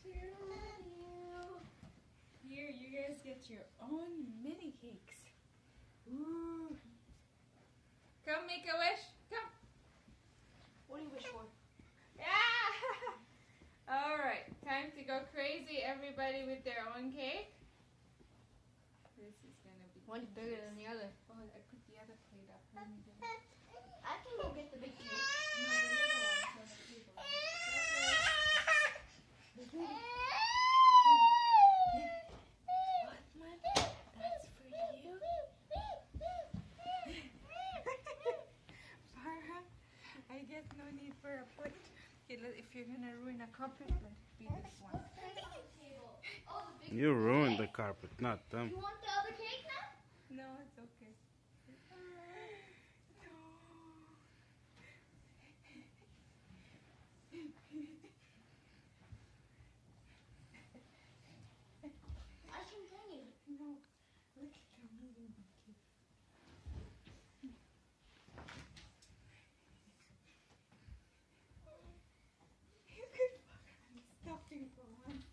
Here, you guys get your own mini cakes. Ooh. Come make a wish. Come. What do you wish for? Yeah. All right. Time to go crazy. Everybody with their own cake. This is gonna be. One's bigger than the other. Oh, I put the other plate up. I can go get the big cake. No, the little one's on the table. That's for you. Farah, I guess no need for a plate. Okay, if you're gonna ruin a carpet, let it be this one. You ruined the carpet, not them. You want the other cake now? No, it's okay. I can bring it. No. Look at your moving cake. You could fucking stopping for once.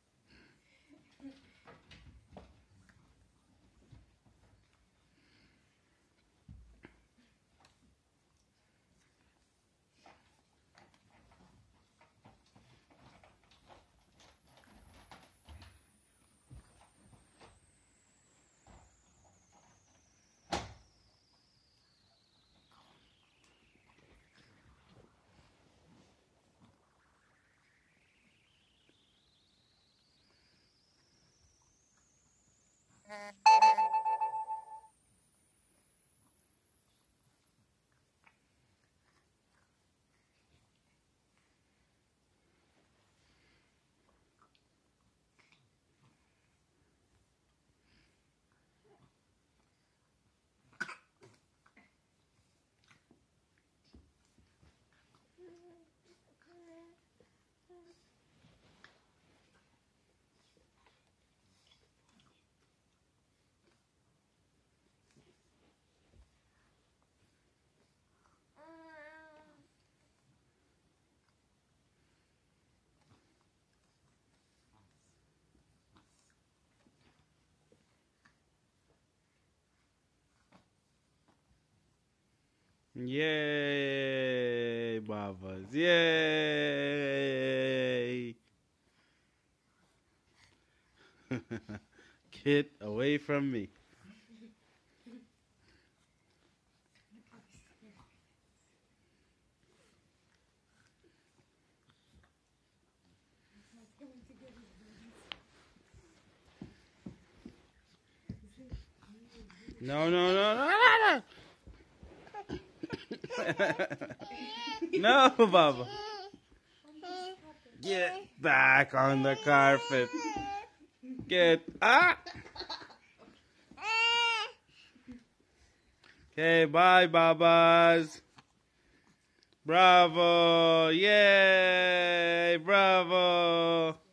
Yay, Babas. Yay. Get away from me. No, no, no, no, no, no. No, Baba. Get back on the carpet. Get up. Okay, bye, Babas. Bravo. Yay, bravo.